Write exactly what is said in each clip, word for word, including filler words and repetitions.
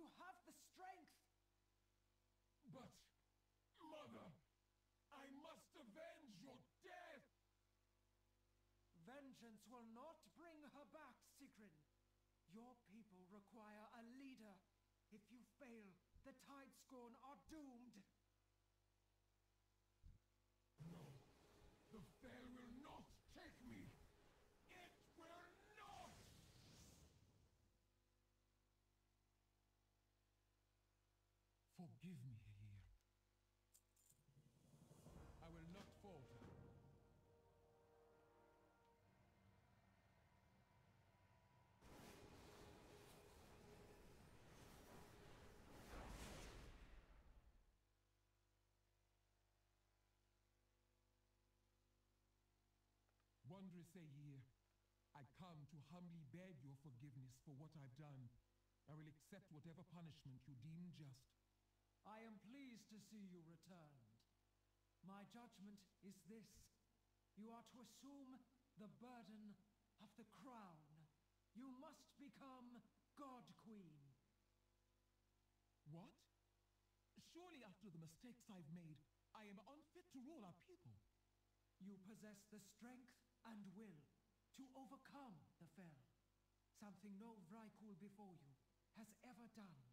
You have the strength! But, Mother, I must avenge your death! Vengeance will not bring her back, Sigrun. Your people require a leader. If you fail, the Tidescorn are doomed. No, the Fel will not take me! It will not! Forgive me, Heir. I will not falter. Wondrous Aegir, I come to humbly beg your forgiveness for what I've done. I will accept whatever punishment you deem just. I am pleased to see you returned. My judgment is this. You are to assume the burden of the crown. You must become God Queen. What? Surely after the mistakes I've made, I am unfit to rule our people. You possess the strength and will to overcome the Fel. Something no Vrykul before you has ever done.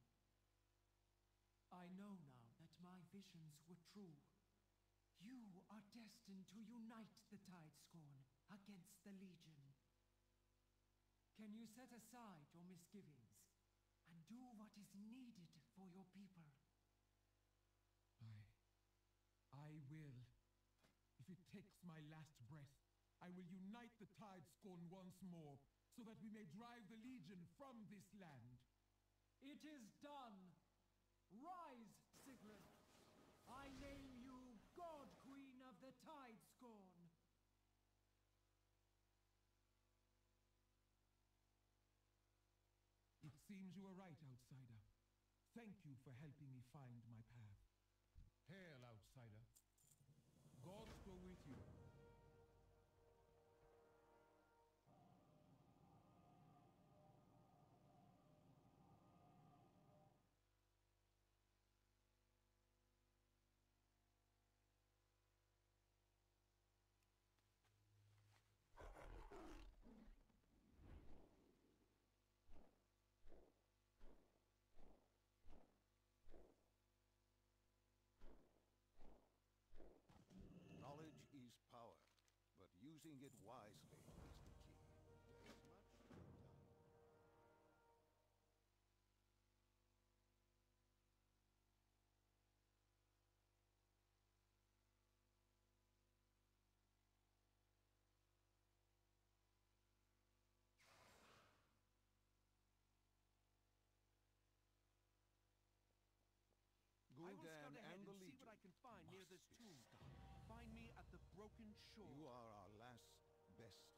I know now that my visions were true. You are destined to unite the Tidescorn against the Legion. Can you set aside your misgivings and do what is needed for your people? I... I will. If it takes my last breath, I will unite the Tidescorn once more, so that we may drive the Legion from this land. It is done! Rise, Sigrun! I name you God Queen of the Tidescorn! It seems you are right, outsider. Thank you for helping me find my path. Hail, outsider. Gods go with you. Knowledge is power, but using it wisely is the key. There's much to be done. I will scout Gul'dan ahead and the and see Legion what I can find near this must be tomb. stopped. Find me at the broken shore. You are our last, best